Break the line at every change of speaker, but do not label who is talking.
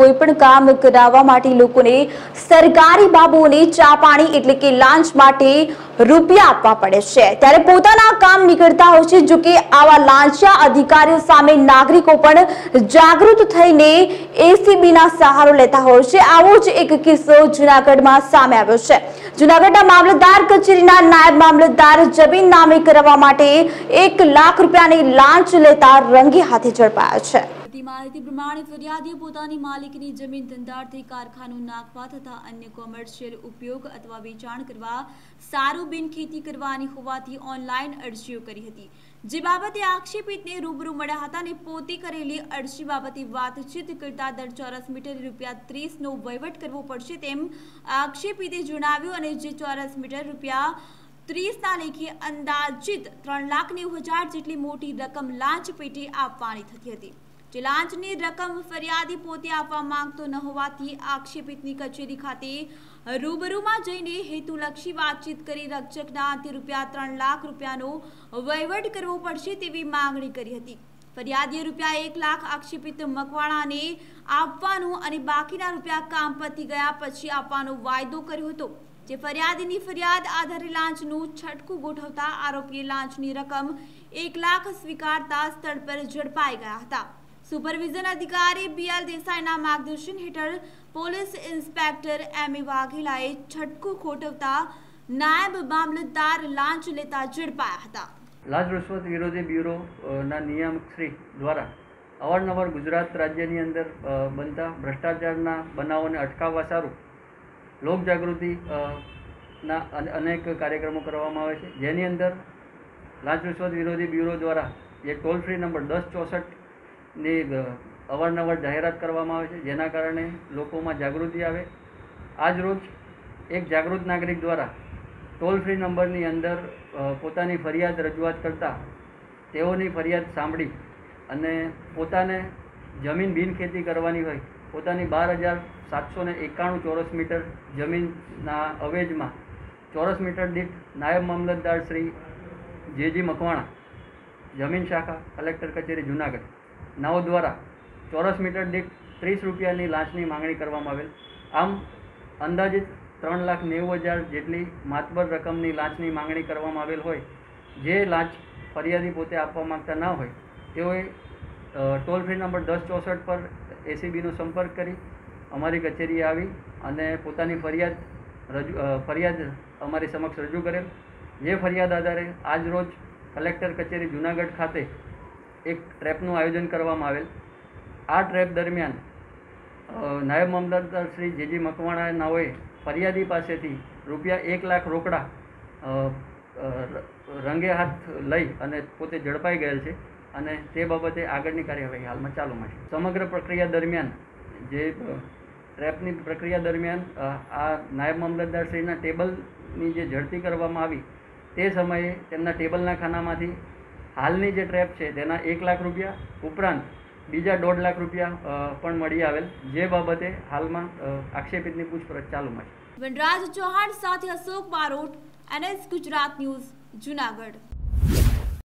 કોઈપણ કામ કરાવવા માટે લોકોને સરકારી બાબુઓને ચા પાણી એટલે કે લાંચ માટે રૂપિયા આપવા પડે છે, ત્યારે પોતાના કામ નીકળતા હોય છે। જો કે આવા લાંચિયા અધિકારીઓ સામે નાગરિકો પણ જાગૃત થઈને એસીબીના સહારો લેતા હોય છે। આવો જ એક કિસ્સો જૂનાગઢમાં સામે આવ્યો છે। જૂનાગઢના મામલતદાર કચેરીના નાયબ મામલતદાર જમીન નામે કરાવવા માટે 1 લાખ રૂપિયાની લાંચ લેતા રંગે હાથે ઝડપાયા છે।
માહિતી પ્રમાણે ફરિયાદીએ પોતાની માલિકીની જમીન ધંધાર્થે કારખાનું નાખવા તથા અન્ય કોમર્શિયલ ઉપયોગ અથવા વેચાણ કરવા સારું બિનખેતી કરવાની હોવાથી ઓનલાઈન અરજીઓ કરી હતી, જે બાબતે આક્ષેપિતને રૂબરૂ મળ્યા હતા અને પોતે કરેલી અરજી બાબતે વાતચીત કરતા દર ચોરસ મીટરે ₹30નો વહીવટ કરવો પડશે તેમ આક્ષેપિતે જણાવ્યું અને જે ચોરસ મીટર ₹30ના લેખે અંદાજિત 3,90,000 જેટલી મોટી રકમ લાંચ પેટે આપવાની થતી હતી। જે લાંચની રકમ ફરિયાદી પોતે આપવા માંગતો ન હોવાથી આક્ષેપિતની કચેરી ખાતે રૂબરૂમાં જઈને હેતુલક્ષી વાતચીત કરી રક્ષકના અંતે ₹3 લાખ રૂપિયાનો વહીવટ કરવો પડશે તેવી માંગણી કરી હતી। ફરિયાદીએ ₹1 લાખ આક્ષેપિત મકવાણાને આપવાનું અને બાકીના રૂપિયા કામ પતી ગયા પછી આપવાનો વાયદો કર્યો હતો, જે ફરિયાદીની ફરિયાદ આધારે લાંચનું છટકું ગોઠવતા આરોપીએ લાંચની રકમ 1 લાખ સ્વીકારતા સ્થળ પર ઝડપાઈ ગયા હતા। સુપરવિઝન અધિકારી BL દેસાઈના માર્ગદર્શન હેઠળ પોલીસ ઇન્સ્પેક્ટર MA વાઘેલાએ છટકું ગોઠવતા નાયબ મામલતદાર લાંચ લેતા ઝડપાયા હતા।
લાંચ રૂશ્વત વિરોધી બ્યુરોના નિયામક શ્રી દ્વારા અવારનવાર ગુજરાત રાજ્યની અંદર બનતા ભ્રષ્ટાચારના બનાવોને અટકાવવા સારું લોકજાગૃતિના અનેક કાર્યક્રમો કરવામાં આવે છે, જેની અંદર લાંચ રૂશ્વત વિરોધી બ્યુરો દ્વારા જે ટોલ ફ્રી નંબર 1064 ની અવારનવાર જાહેરાત કરવામાં આવે છે, જેના કારણે લોકોમાં જાગૃતિ આવે। આજ રોજ એક જાગૃત નાગરિક દ્વારા ટોલ ફ્રી નંબરની અંદર પોતાની ફરિયાદ રજૂઆત કરતા તેઓની ફરિયાદ સાંભળી અને પોતાને જમીન બિનખેતી કરવાની હોય, પોતાની 12,791 ચોરસ મીટર જમીનના અવેજમાં ચોરસ મીટર દીઠ નાયબ મામલતદાર શ્રી JG મકવાણા, જમીન શાખા, કલેક્ટર કચેરી જૂનાગઢ નાઓ દ્વારા ચોરસ મીટર દીઠ ₹30ની લાંચની માંગણી કરવામાં આવેલ। આમ અંદાજિત 3,90,000 જેટલી માતબર રકમની લાંચની માંગણી કરવામાં આવેલ હોય, જે લાંચ ફરિયાદી પોતે આપવા માંગતા ન હોય તેઓએ ટોલ ફ્રી નંબર 1064 પર એસીબીનો સંપર્ક કરી અમારી કચેરીએ આવી અને પોતાની ફરિયાદ અમારી સમક્ષ રજૂ કરેલ, જે ફરિયાદ આધારે આજ રોજ કલેક્ટર કચેરી જૂનાગઢ ખાતે એક ટ્રેપનું આયોજન કરવામાં આવેલ। આ ટ્રેપ દરમિયાન નાયબ મામલતદાર શ્રી JG મકવાણા નાઓએ ફરિયાદી પાસેથી ₹1 લાખ રોકડા રંગે હાથ લઈ અને પોતે ઝડપાઈ ગયેલ છે અને તે બાબતે આગળની કાર્યવાહી હાલમાં ચાલુમાં છે। સમગ્ર પ્રક્રિયા દરમિયાન જે ટ્રેપની પ્રક્રિયા દરમિયાન આ નાયબ મામલતદાર શ્રીના ટેબલની જે ઝડપી કરવામાં આવી તે સમયે તેમના ટેબલના ખાનામાંથી હાલની જે ટ્રેપ છે તેના ₹1 લાખ ઉપરાંત બીજા ₹1.5 લાખ પણ મળી આવેલ, જે બાબતે હાલમાં આક્ષેપિતની પૂછપરછ ચાલુમાં છે।
વનરાજ ચૌહાણ સાથે અશોક બારોટ, NS ગુજરાત ન્યૂઝ, જૂનાગઢ।